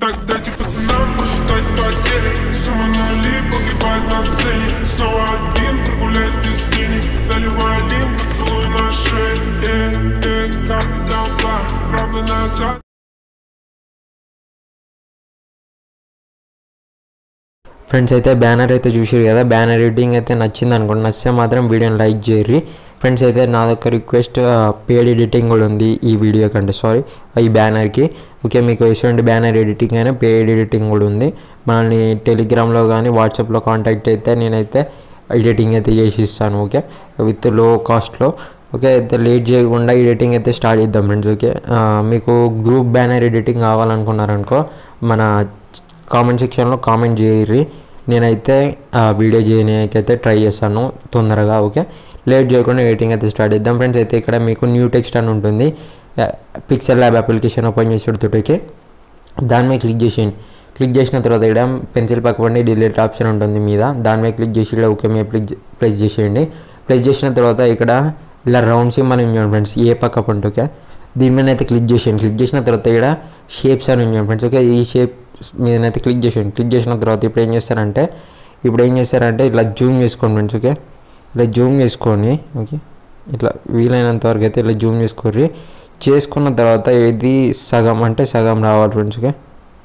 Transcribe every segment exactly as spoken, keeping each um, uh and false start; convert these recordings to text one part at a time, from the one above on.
Так дайте пацанам посчитать потери. Сумма нули погибает на сцене. Снова один прогуляюсь без тени. Заливаю один поцелуй на шее. Э, э, как толпа, правда назад. Friends అయితే banner అయితే చూసారు కదా, బ్యానర్ ఎడిటింగ్ అయితే నచ్చింది అనుకోండి. నచ్చితే మాత్రం వీడియోని లైక్ చేయరు ఫ్రెండ్స్. అయితే నాదొక రిక్వెస్ట్, పేడ్ ఎడిటింగ్ కూడా ఉంది ఈ వీడియో కంటే, సారీ ఈ బ్యానర్కి. ఓకే, మీకు ఎటువంటి బ్యానర్ ఎడిటింగ్ అయినా పేడ్ ఎడిటింగ్ కూడా ఉంది. మనల్ని టెలిగ్రామ్లో కానీ వాట్సాప్లో కాంటాక్ట్ అయితే నేనైతే ఎడిటింగ్ అయితే చేసి ఇస్తాను. ఓకే, విత్ లో కాస్ట్లో. ఓకే, అయితే లేట్ చేయకుండా ఎడిటింగ్ అయితే స్టార్ట్ చేద్దాం ఫ్రెండ్స్. ఓకే, మీకు గ్రూప్ బ్యానర్ ఎడిటింగ్ కావాలనుకున్నారనుకో మన కామెంట్ సెక్షన్లో కామెంట్ చేయరి, నేనైతే వీడియో చేయడానికైతే ట్రై చేస్తాను తొందరగా. ఓకే, లేట్ చేయకుండా ఎడిటింగ్ అయితే స్టార్ట్ చేద్దాం ఫ్రెండ్స్. అయితే ఇక్కడ మీకు న్యూ టెక్స్ట్ అని ఉంటుంది, పిక్సెల్ ల్యాబ్ అప్లికేషన్ ఓపెన్ చేసేటోటికి దాని మీద క్లిక్ చేసేయండి. క్లిక్ చేసిన తర్వాత ఇక్కడ పెన్సిల్ పక్కపండి డిలీట్ ఆప్షన్ ఉంటుంది మీద, దాని మీద క్లిక్ చేసి ఇలా ఓకే మీద క్లిక్ ప్రెస్ చేసేయండి. ప్రెస్ చేసిన తర్వాత ఇక్కడ ఇలా రౌండ్ సిమ్ అని ఉంది ఫ్రెండ్స్, ఏ పక్క పంట. ఓకే, దీని మీద అయితే క్లిక్ చేసేయండి. క్లిక్ చేసిన తర్వాత ఇక్కడ షేప్స్ అని ఉంది ఫ్రెండ్స్. ఓకే, ఈ షేప్ మీదనైతే క్లిక్ చేసేయండి. క్లిక్ చేసిన తర్వాత ఇప్పుడు ఏం చేస్తారంటే ఇప్పుడు ఏం చేస్తారంటే ఇట్లా జూమ్ చేసుకోండి ఫ్రెండ్స్. ఓకే, ఇలా జూమ్ చేసుకొని ఓకే ఇట్లా వీలైనంత వరకు అయితే ఇలా జూమ్ చేసుకోర్రి. చేసుకున్న తర్వాత ఇది సగం అంటే సగం రావాలి ఫ్రెండ్స్. ఓకే,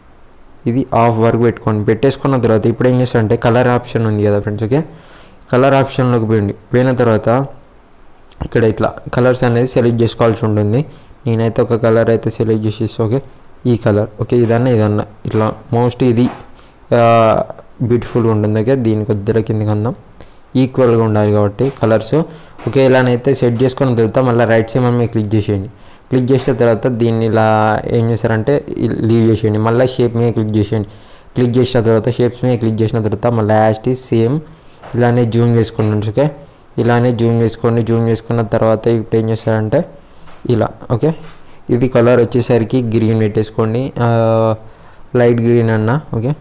ఇది హాఫ్ వరకు పెట్టుకోండి. పెట్టేసుకున్న తర్వాత ఇప్పుడు ఏం చేస్తారంటే కలర్ ఆప్షన్ ఉంది కదా ఫ్రెండ్స్. ఓకే, కలర్ ఆప్షన్లోకి పోయింది. పోయిన తర్వాత ఇక్కడ ఇట్లా కలర్స్ అనేది సెలెక్ట్ చేసుకోవాల్సి ఉంటుంది. నేనైతే ఒక కలర్ అయితే సెలెక్ట్ చేసేసి ఓకే ఈ కలర్. ఓకే, ఇదన్నా ఇదన్నా ఇట్లా మోస్ట్ ఇది బ్యూటిఫుల్గా ఉంటుంది. ఓకే, దీని కొద్దిగా కిందకి అందాం, ఈక్వల్గా ఉండాలి కాబట్టి కలర్స్. ఓకే, ఇలానైతే సెట్ చేసుకున్న తర్వాత మళ్ళీ రైట్ సైడ్ మీద క్లిక్ చేసేయండి. క్లిక్ చేసిన తర్వాత దీన్ని ఇలా ఏం చేస్తారంటే లీవ్ చేసేయండి. మళ్ళీ షేప్ మీద క్లిక్ చేసేయండి. క్లిక్ చేసిన తర్వాత షేప్స్ మీద క్లిక్ చేసిన తర్వాత మళ్ళీ యాస్ట్ ఈజ్ సేమ్ ఇలానే జూమ్ చేసుకోండి. ఓకే, ఇలానే జూమ్ చేసుకోండి. జూమ్ చేసుకున్న తర్వాత ఇప్పుడు ఏం చేస్తారంటే ఇలా ఓకే ఇది కలర్ వచ్చేసరికి గ్రీన్ పెట్టేసుకోండి, లైట్ గ్రీన్ అన్న. ఓకే,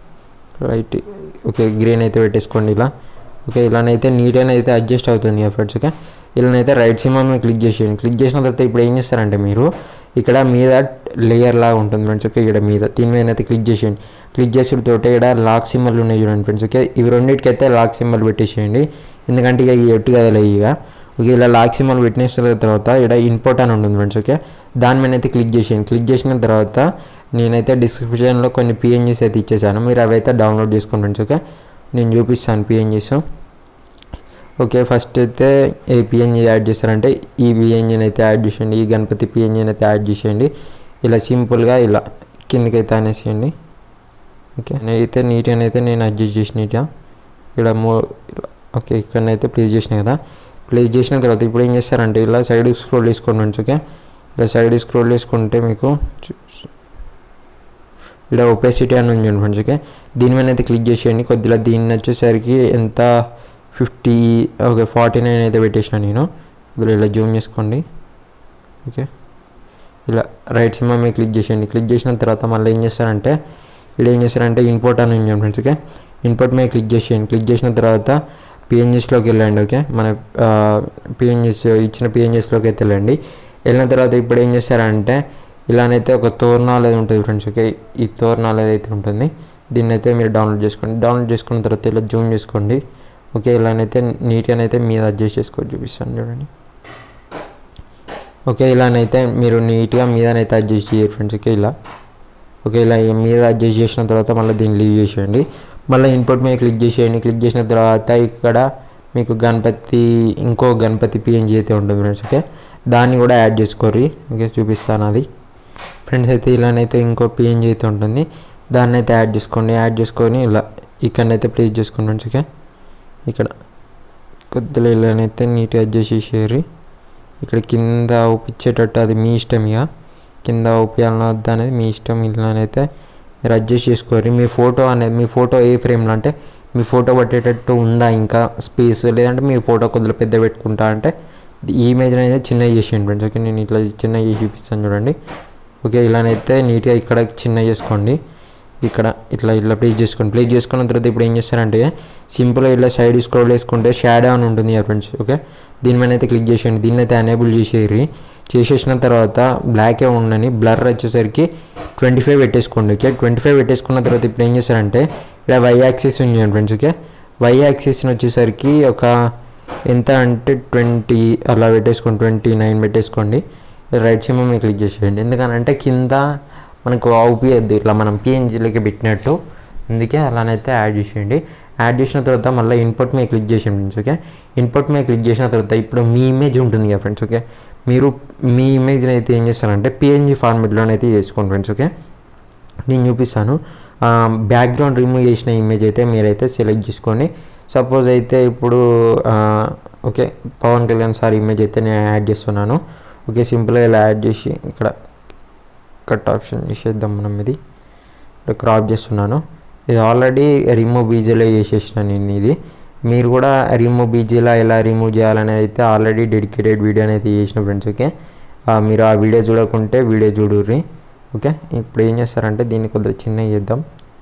లైట్ ఓకే గ్రీన్ అయితే పెట్టేసుకోండి ఇలా. ఓకే, ఇలానైతే నీట్గా అయితే అడ్జస్ట్ అవుతుంది ఎఫర్ట్స్. ఓకే, ఇలానైతే రైట్ సైడ్ మీద క్లిక్ చేసేయండి. క్లిక్ చేసిన తర్వాత ఇప్పుడు ఏం చేస్తారంటే మీరు ఇక్కడ మీద లేయర్ లాగా ఉంటుంది ఫ్రెండ్స్. ఓకే, ఇక్కడ మీద దీని మీద అయితే క్లిక్ చేసేయండి. క్లిక్ చేసిన తోట ఇక్కడ లాక్ సింబల్ ఉన్నాయి చూడండి ఫ్రెండ్స్. ఓకే, ఇవి రెండింటికైతే లాక్ సింబల్ పెట్టేసేయండి, ఎందుకంటే ఇక ఈ ఎట్టు కదలే ఇక. ఓకే, ఇలా లాక్ సింబల్ పెట్టిన తర్వాత ఇక్కడ ఇంపోర్ట్ అని ఉంటుంది ఫ్రెండ్స్. ఓకే, దాని మీద అయితే క్లిక్ చేసేయండి. క్లిక్ చేసిన తర్వాత నేనైతే డిస్క్రిప్షన్లో కొన్ని పిఎన్జీస్ అయితే ఇచ్చేసాను, మీరు అవి అయితే డౌన్లోడ్ చేసుకోండి ఫ్రెండ్స్. ఓకే, నేను చూపిస్తాను పిఎన్జీస్. ఓకే, ఫస్ట్ అయితే ఏ పిఎన్జీ యాడ్ చేస్తారంటే ఈ పిఎన్జీని అయితే యాడ్ చేసేయండి, ఈ గణపతి పిఎన్జీని అయితే యాడ్ చేసేయండి. ఇలా సింపుల్గా ఇలా కిందకైతే అనేసేయండి. ఓకే, అయితే నీట్గా అయితే నేను అడ్జస్ట్ చేసిన నీట్గా ఇక్కడ మో ఓకే ఇక్కడనైతే ప్లేస్ చేసిన కదా. ప్లేస్ చేసిన తర్వాత ఇప్పుడు ఏం చేస్తారంటే ఇలా సైడ్ స్క్రోల్ చేసుకోండి ఫ్రెండ్స్. ఓకే, ఇలా సైడ్ స్క్రోల్ చేసుకుంటే మీకు ఇలా ఒపెసిటీ అని ఉంది ఫ్రెండ్స్. ఓకే, దీని మీద అయితే క్లిక్ చేసేయండి. కొద్దిగా దీన్ని వచ్చేసరికి ఎంత ఫిఫ్టీ ఓకే ఫార్టీ నైన్ అయితే పెట్టేసిన నేను. కొద్దిగా ఇలా జూమ్ చేసుకోండి. ఓకే, ఇలా రైట్ సైడ్ మీద క్లిక్ చేసేయండి. క్లిక్ చేసిన తర్వాత మళ్ళీ ఏం చేస్తారంటే ఇలా ఏం చేస్తారంటే ఇంపోర్ట్ అని ఉంది ఫ్రెండ్స్. ఓకే, ఇంపోర్ట్ మీద క్లిక్ చేసేయండి. క్లిక్ చేసిన తర్వాత పిఎన్జీస్లోకి వెళ్ళండి. ఓకే, మన పిఎన్జీస్ ఇచ్చిన పిఎన్జీస్లోకి అయితే వెళ్ళండి. వెళ్ళిన తర్వాత ఇప్పుడు ఏం చేస్తారంటే ఇలానైతే ఒక తోరణాలు అది ఉంటుంది ఫ్రెండ్స్. ఓకే, ఈ తోరణాలు ఏదైతే ఉంటుంది దీన్ని అయితే మీరు డౌన్లోడ్ చేసుకోండి. డౌన్లోడ్ చేసుకున్న తర్వాత ఇలా జూమ్ చేసుకోండి. ఓకే, ఇలానైతే నీట్గా అయితే మీద అడ్జస్ట్ చేసుకొని చూపిస్తాను చూడండి. ఓకే, ఇలానైతే మీరు నీట్గా మీదనైతే అడ్జస్ట్ చేయరు ఫ్రెండ్స్. ఓకే, ఇలా ఓకే ఇలా మీద అడ్జస్ట్ చేసిన తర్వాత మళ్ళీ దీన్ని లీవ్ చేసేయండి. మళ్ళీ ఇన్పుట్ మీద క్లిక్ చేసేయండి. క్లిక్ చేసిన తర్వాత ఇక్కడ మీకు గణపతి ఇంకో గణపతి పిఎన్జీ అయితే ఉంటుంది ఫ్రెండ్స్. ఓకే, దాన్ని కూడా యాడ్ చేసుకోర్రి. ఓకే, చూపిస్తాను అది ఫ్రెండ్స్. అయితే ఇలానైతే ఇంకో పిఎన్జీ అయితే ఉంటుంది, దాన్ని అయితే యాడ్ చేసుకోండి. యాడ్ చేసుకొని ఇలా ఇక్కడనైతే ప్లేస్ చేసుకోండి ఫ్రెండ్స్. ఓకే, ఇక్కడ కొద్దిగా ఇలానైతే నీట్గా అడ్జస్ట్ చేసేయాలి. ఇక్కడ కింద ఊపించేటట్టు అది మీ ఇష్టం, ఇక కింద ఊపియాలన్నా వద్దా అనేది మీ ఇష్టం. ఇలానైతే మీరు అడ్జస్ట్ చేసుకోవాలి. మీ ఫోటో అనేది మీ ఫోటో ఏ ఫ్రేమ్లో అంటే మీ ఫోటో పట్టేటట్టు ఉందా ఇంకా స్పేస్, లేదంటే మీ ఫోటో కొద్దిగా పెద్ద పెట్టుకుంటా అంటే ఈ ఇమేజ్ అనేది చిన్నగా చేసేయండి ఫ్రెండ్స్. ఓకే, నేను ఇట్లా చిన్నగా చేసి చూపిస్తాను చూడండి. ఓకే, ఇలానైతే నీట్గా ఇక్కడ చిన్నగా చేసుకోండి. ఇక్కడ ఇట్లా ఇట్లా ప్లేస్ చేసుకోండి. ప్లేస్ చేసుకున్న తర్వాత ఇప్పుడు ఏం చేస్తారంటే సింపుల్గా ఇట్లా సైడ్ స్క్రోల్ వేసుకుంటే షాడో అని ఉంటుంది కదా ఫ్రెండ్స్. ఓకే, దీని మీద అయితే క్లిక్ చేసేయండి. దీన్ని అయితే ఎనేబుల్ చేసేయండి. చేసేసిన తర్వాత బ్లాకే ఉండని బ్లర్ వచ్చేసరికి ట్వంటీ ఫైవ్ పెట్టేసుకోండి. ఓకే, ట్వంటీ ఫైవ్ పెట్టేసుకున్న తర్వాత ఇప్పుడు ఏం చేస్తారంటే ఇక్కడ వై యాక్సిస్ ఉంది ఫ్రెండ్స్. ఓకే, వై యాక్సిస్ని వచ్చేసరికి ఒక ఎంత అంటే ట్వంటీ అలా పెట్టేసుకోండి, ట్వంటీ నైన్ పెట్టేసుకోండి. రైట్ సిమ్ మీద క్లిక్ చేసేయండి. ఎందుకనంటే కింద మనకు అవుపియద్దు ఇట్లా మనం పిఎన్జీలోకి పెట్టినట్టు, అందుకే అలానైతే యాడ్ చేసేయండి. యాడ్ చేసిన తర్వాత మళ్ళీ ఇన్పుట్ మీద క్లిక్ చేసేయండి ఫ్రెండ్స్. ఓకే, ఇన్పుట్ మీద క్లిక్ చేసిన తర్వాత ఇప్పుడు మీ ఇమేజ్ ఉంటుంది కదా ఫ్రెండ్స్. ఓకే, మీరు మీ ఇమేజ్ని అయితే ఏం చేస్తారంటే పిఎన్జీ ఫార్మెట్లోనైతే చేసుకోండి ఫ్రెండ్స్. ఓకే, నేను చూపిస్తాను. బ్యాక్గ్రౌండ్ రిమూవ్ చేసిన ఇమేజ్ అయితే మీరైతే సెలెక్ట్ చేసుకోండి. సపోజ్ అయితే ఇప్పుడు okay Pavan Kalyan sir image అయితే నేను యాడ్ చేస్తున్నాను. ఓకే, సింపుల్గా ఇలా యాడ్ చేసి ఇక్కడ కట్ ఆప్షన్ చేసేద్దాం మనం. ఇది క్రాప్ చేస్తున్నాను. ఇది ఆల్రెడీ రిమూవ్ బీజీలో చేసేసిన నేను. ఇది మీరు కూడా రిమూవ్ బీజీలో ఎలా రిమూవ్ చేయాలనేది అయితే ఆల్రెడీ డెడికేటెడ్ వీడియో అనేది చేసిన ఫ్రెండ్స్. ఓకే, మీరు ఆ వీడియో చూడకుంటే వీడియో చూడుర్రి. ఓకే, ఇప్పుడు ఏం చేస్తారంటే దీన్ని కొద్దిగా చిన్నగా చేద్దాం.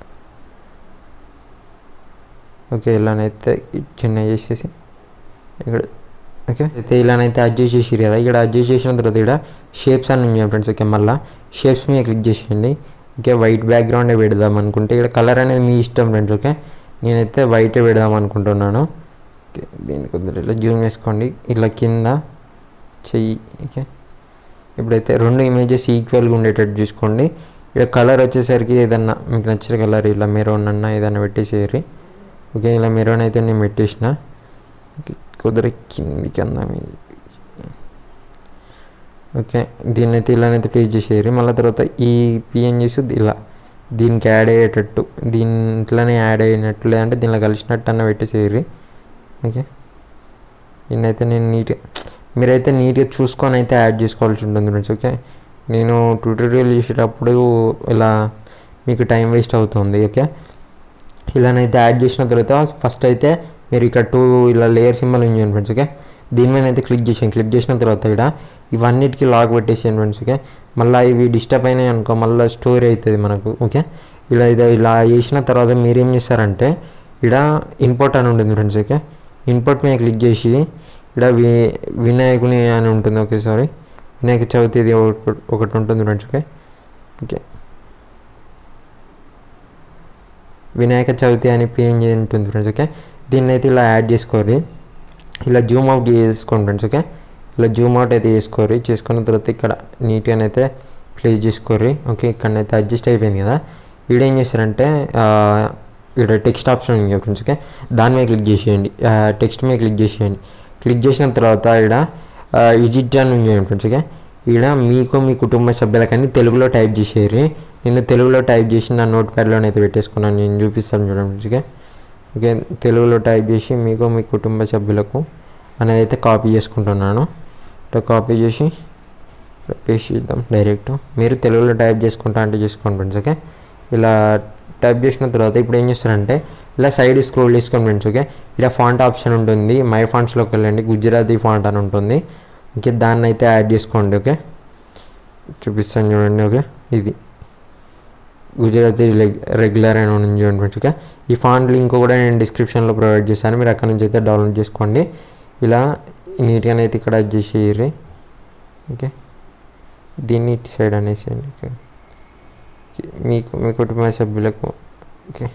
ఓకే, ఇలానైతే చిన్న చేసేసి ఇక్కడ ఓకే అయితే ఇలానైతే అడ్జస్ట్ చేసి కదా. ఇక్కడ అడ్జస్ట్ చేసిన తర్వాత ఇక్కడ షేప్స్ అని ఉన్నాయి ఫ్రెండ్స్. ఓకే, మళ్ళీ షేప్స్ మీద క్లిక్ చేసేయండి. ఓకే, వైట్ బ్యాక్గ్రౌండే పెడదాం అనుకుంటే ఇక్కడ కలర్ అనేది మీ ఇష్టం ఫ్రెండ్స్. ఓకే, నేనైతే వైటే పెడదాం అనుకుంటున్నాను. ఓకే, దీన్ని కొద్దిగా ఇట్లా జూమ్ చేసుకోండి. ఇలా కింద చెయ్యి. ఓకే, ఇప్పుడైతే రెండు ఇమేజెస్ ఈక్వల్గా ఉండేటట్టు చూసుకోండి. ఇక్కడ కలర్ వచ్చేసరికి ఏదన్నా మీకు నచ్చిన కలర్ ఇలా మెరూన్ అన్న ఏదన్నా పెట్టేసేయరు. ఓకే, ఇలా మెరూన్ అయితే నేను పెట్టేసిన. కుదిరి కిందికి అందాం. ఓకే, దీన్ని అయితే ఇలానైతే ప్లేస్ చేసేయరు. మళ్ళీ తర్వాత ఈ పిఎన్జీస్ ఇలా దీనికి యాడ్ అయ్యేటట్టు దీంట్లోనే యాడ్ అయినట్టు లేదంటే దీనిలో కలిసినట్టు అన్న పెట్టేసేయరు. ఓకే, దీన్నైతే నేను నీట్గా మీరైతే నీట్గా చూసుకొని అయితే యాడ్ చేసుకోవాల్సి ఉంటుంది ఫ్రెండ్స్. ఓకే, నేను ట్యూటోరియల్ చేసేటప్పుడు ఇలా మీకు టైం వేస్ట్ అవుతుంది. ఓకే, ఇలానైతే యాడ్ చేసిన తర్వాత ఫస్ట్ అయితే మీరు ఇక్కడ టూ ఇలా లేయర్ సింబల్ ఉంది ఫ్రెండ్స్. ఓకే, దీని మీద అయితే క్లిక్ చేసేయండి. క్లిక్ చేసిన తర్వాత ఇక్కడ ఇవన్నిటికీ లాక్ పెట్టేసేయండి ఫ్రెండ్స్. ఓకే, మళ్ళీ ఇవి డిస్టర్బ్ అయినాయి అనుకో మళ్ళీ స్టోరీ అవుతుంది మనకు. ఓకే, ఇలా ఇది ఇలా చేసిన తర్వాత మీరేం చేస్తారంటే ఇక్కడ ఇన్పుట్ అని ఉంటుంది ఫ్రెండ్స్. ఓకే, ఇన్పుట్ మీద క్లిక్ చేసి ఇక్కడ వి వినాయకుని అని ఉంటుంది. ఓకే, సారీ వినాయక చవితి ఇది ఒకటి ఉంటుంది friends. Okay okay Vinayaka Chavithi అని పిఎన్జీ ఉంటుంది ఫ్రెండ్స్. ఓకే, దీన్ని అయితే ఇలా యాడ్ చేసుకోరి. ఇలా జూమ్ అవుట్ చేసుకోండి ఫ్రెండ్స్. ఓకే, ఇలా జూమ్ అవుట్ అయితే చేసుకోరి. చేసుకున్న తర్వాత ఇక్కడ నీట్గా అయితే ప్లేస్ చేసుకోరి. ఓకే, ఇక్కడనైతే అడ్జస్ట్ అయిపోయింది కదా. వీడు ఏం చేస్తారంటే ఇక్కడ టెక్స్ట్ ఆప్షన్ ఉంది ఫ్రెండ్స్. ఓకే, దాని మీద క్లిక్ చేసేయండి. టెక్స్ట్ మీద క్లిక్ చేసేయండి. క్లిక్ చేసిన తర్వాత ఇక్కడ ఎడిట్ అని ఉంది ఫ్రెండ్స్. ఓకే, ఇక్కడ మీకు మీ కుటుంబ సభ్యులకని తెలుగులో టైప్ చేసేయరు. నేను తెలుగులో టైప్ చేసి నా నోట్ ప్యాడ్లోనైతే పెట్టేసుకున్నాను. నేను చూపిస్తాను చూడండి ఫ్రెండ్స్. ఓకే ఓకే తెలుగులో టైప్ చేసి మీకు మీ కుటుంబ సభ్యులకు అనేది అయితే కాపీ చేసుకుంటున్నాను. ఇట్లా కాపీ చేసి పేస్ట్ చేద్దాం డైరెక్ట్. మీరు తెలుగులో టైప్ చేసుకుంటా అంటే చేసుకోండి ఫ్రెండ్స్. ఓకే, ఇలా టైప్ చేసిన తర్వాత ఇప్పుడు ఏం చేస్తారంటే ఇలా సైడ్ స్క్రోల్ చేసుకోండి ఫ్రెండ్స్. ఓకే, ఇలా ఫాంట్ ఆప్షన్ ఉంటుంది. మై ఫాంట్స్లోకి వెళ్ళండి. గుజరాతీ ఫాంట్ అని ఉంటుంది. ఓకే, దాన్ని అయితే యాడ్ చేసుకోండి. ఓకే, చూపిస్తాను చూడండి. ఓకే, ఇది గుజరాతీ రెగ్యులర్ అని ఉంది చూడండి ఫ్రెండ్స్. ఓకే, ఈ ఫాంట్ లింక్ కూడా నేను డిస్క్రిప్షన్లో ప్రొవైడ్ చేశాను. మీరు అక్కడ నుంచి అయితే డౌన్లోడ్ చేసుకోండి. ఇలా నీట్గా అయితే ఇక్కడ చేసేయరు. ఓకే, దీన్ని ఇటు సైడ్ అనేసేయండి. ఓకే, మీకు మీ కుటుంబ సభ్యులకు. ఓకే,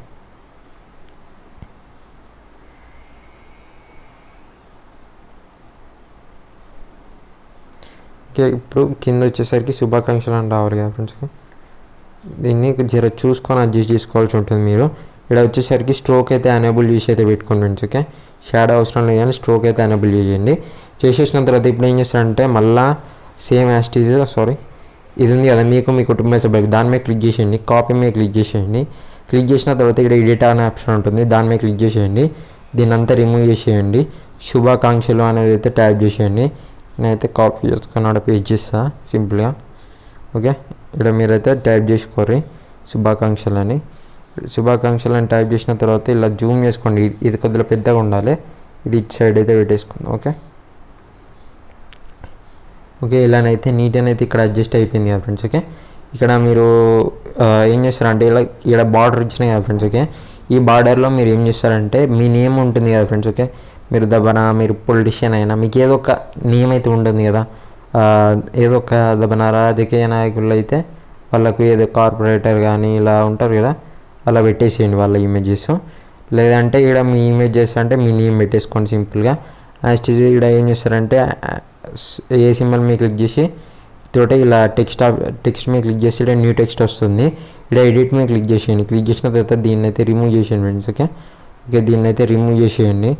ఓకే ఇప్పుడు కింద వచ్చేసరికి శుభాకాంక్షలు అని రావాలి కదా ఫ్రెండ్స్. దీన్ని జర చూసుకొని అడ్జస్ట్ చేసుకోవాల్సి ఉంటుంది. మీరు ఇక్కడ వచ్చేసరికి స్ట్రోక్ అయితే ఎనేబుల్ చేసి అయితే పెట్టుకోండి ఫ్రెండ్స్. ఓకే, షాడో అవసరం లేదు కానీ స్ట్రోక్ అయితే ఎనేబుల్ చేయండి. చేసేసిన తర్వాత ఇప్పుడు ఏం చేస్తారంటే మళ్ళీ సేమ్ యాస్టీజ్ సారీ ఇది ఉంది కదా మీకు మీ కుటుంబ సభ్యులకు దాని మీద క్లిక్ చేసేయండి. కాపీ మీద క్లిక్ చేసేయండి. క్లిక్ చేసిన తర్వాత ఇక్కడ ఎడిట్ అనే ఆప్షన్ ఉంటుంది. దాని మీద క్లిక్ చేసేయండి. దీన్ని అంతా రిమూవ్ చేసేయండి. శుభాకాంక్షలు అనేది అయితే ట్యాప్ చేసేయండి. నేనైతే కాపీ చేసుకున్నాడు పేజ్ చేస్తా సింపుల్గా. ఓకే, ఇక్కడ మీరైతే టైప్ చేసుకోర్రి శుభాకాంక్షలు అని. శుభాకాంక్షలు అని టైప్ చేసిన తర్వాత ఇలా జూమ్ చేసుకోండి. ఇది కొద్దిగా పెద్దగా ఉండాలి. ఇది ఇటు సైడ్ అయితే పెట్టేసుకుందాం. ఓకే ఓకే ఇలానైతే నీట్ అనేది ఇక్కడ అడ్జస్ట్ అయిపోయింది కదా ఫ్రెండ్స్. ఓకే, ఇక్కడ మీరు ఏం చేస్తారంటే ఇలా ఇక్కడ బార్డర్ ఇచ్చినాయి కదా ఫ్రెండ్స్. ఓకే, ఈ బార్డర్లో మీరు ఏం చేస్తారంటే మీ నేమ్ ఉంటుంది కదా ఫ్రెండ్స్. ఓకే, మీరు దబన మీరు పొలిటీషియన్ అయినా మీకు ఏదో ఒక నేమ్ అయితే ఉంటుంది కదా. ఏదో ఒక దబన రాజకీయ నాయకులు అయితే వాళ్ళకు ఏదో కార్పొరేటర్ కానీ ఇలా ఉంటారు కదా, అలా పెట్టేసేయండి వాళ్ళ ఇమేజెస్. లేదంటే ఇక్కడ మీ ఇమేజెస్ అంటే మీ నేమ్ పెట్టేసుకోండి సింపుల్గా. యాజ్ ఇక్కడ ఏం చేస్తారంటే ఏ సింబల్ మీద క్లిక్ చేసి తోట ఇలా టెక్స్ట్ టెక్స్ట్ మీద క్లిక్ చేసి ఇక్కడ న్యూ టెక్స్ట్ వస్తుంది. ఇక్కడ ఎడిట్ మీద క్లిక్ చేసేయండి. క్లిక్ చేసిన తర్వాత దీన్ని అయితే రిమూవ్ చేసేయండి ఫ్రెండ్స్. ఓకే ఓకే దీన్ని అయితే రిమూవ్ చేసేయండి.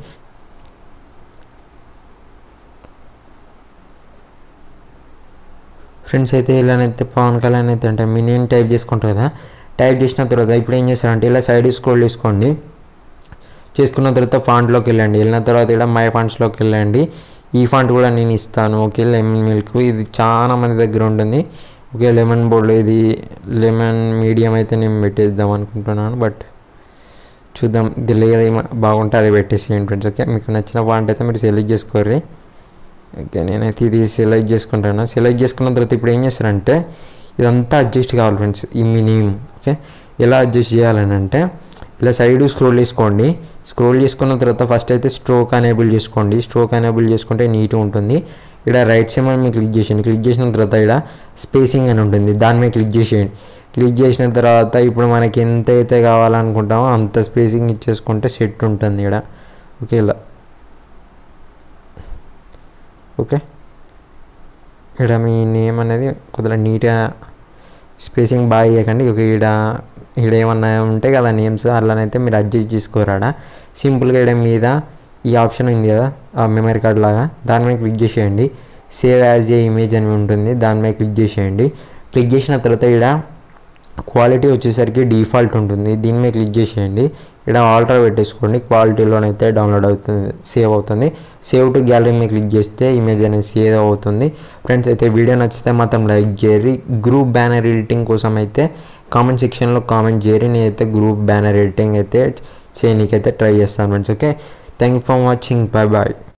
ఫ్రెండ్స్ అయితే ఇలానైతే పవన్ కళ్యాణ్ అయితే అంటే మీ నేమ్ టైప్ చేసుకుంటారు కదా. టైప్ చేసిన తర్వాత ఇప్పుడు ఏం చేస్తారంటే ఇలా సైడ్ స్క్రోల్ చేసుకోండి. చేసుకున్న తర్వాత ఫాంట్లోకి వెళ్ళండి. వెళ్ళిన తర్వాత ఇక్కడ మై ఫాంట్స్లోకి వెళ్ళండి. ఈ ఫాంట్ కూడా నేను ఇస్తాను. ఓకే, లెమన్ మిల్క్ ఇది చాలా మంది దగ్గర ఉంటుంది. ఓకే, లెమన్ బోర్డ్లో ఇది లెమన్ మీడియం అయితే నేను పెట్టేద్దాం అనుకుంటున్నాను, బట్ చూద్దాం ఇది లేదు బాగుంటే అది పెట్టేసేయండి ఫ్రెండ్స్. ఓకే, మీకు నచ్చిన ఫాంట్ అయితే మీరు సెలెక్ట్ చేసుకోర్రి. ఓకే, నేనైతే ఇది సెలెక్ట్ చేసుకుంటాను. సెలెక్ట్ చేసుకున్న తర్వాత ఇప్పుడు ఏం చేస్తారంటే ఇదంతా అడ్జస్ట్ కావాలి ఫ్రెండ్స్. ఈ మీ నేమ్ ఓకే ఎలా అడ్జస్ట్ చేయాలని అంటే ఇలా సైడ్ స్క్రోల్ చేసుకోండి. స్క్రోల్ చేసుకున్న తర్వాత ఫస్ట్ అయితే స్ట్రోక్ అనేబుల్ చేసుకోండి. స్ట్రోక్ అనేబుల్ చేసుకుంటే నీట్గా ఉంటుంది. ఇక్కడ రైట్ సైడ్ మీద క్లిక్ చేసేయండి. క్లిక్ చేసిన తర్వాత ఇక్కడ స్పేసింగ్ అని ఉంటుంది, దాని మీద క్లిక్ చేసేయండి. క్లిక్ చేసిన తర్వాత ఇప్పుడు మనకి ఎంత అయితే కావాలనుకుంటామో అంత స్పేసింగ్ ఇచ్చేసుకుంటే సెట్ ఉంటుంది ఇక్కడ. ఓకే ఇలా ఓకే ఇక్కడ మీ నేమ్ అనేది కొద్దిగా నీట్గా స్పేసింగ్ బాగా ఇవ్వకండి. ఓకే ఇక్కడ ఇక్కడ ఏమన్నా ఉంటాయి కదా నేమ్స్, అలానైతే మీరు అడ్జస్ట్ చేసుకోరాడా. సింపుల్గా ఇక్కడ మీద ఈ ఆప్షన్ ఉంది కదా ఆ మెమరీ కార్డ్ లాగా, దాని మీద క్లిక్ చేసేయండి. సేవ్ యాజ్ ఏ ఇమేజ్ అని ఉంటుంది, దాని మీద క్లిక్ చేసేయండి. క్లిక్ చేసిన తర్వాత ఇక్కడ క్వాలిటీ వచ్చేసరికి డిఫాల్ట్ ఉంటుంది, దీని మీద క్లిక్ చేసేయండి. ఇక్కడ ఆల్టర్ పెట్టేసుకోండి. క్వాలిటీలోనైతే డౌన్లోడ్ అవుతుంది, సేవ్ అవుతుంది. సేవ్ టు గ్యాలరీ మీద క్లిక్ చేస్తే ఇమేజ్ అనేది సేవ్ అవుతుంది. ఫ్రెండ్స్ అయితే వీడియో నచ్చితే మాత్రం లైక్ చేయరి. గ్రూప్ బ్యానర్ ఎడిటింగ్ కోసం అయితే కామెంట్ సెక్షన్లో కామెంట్ చేయరి. నేనైతే గ్రూప్ బ్యానర్ ఎడిటింగ్ అయితే చేయనీకైతే ట్రై చేస్తాను friends. Okay, thank you for watching, bye bye.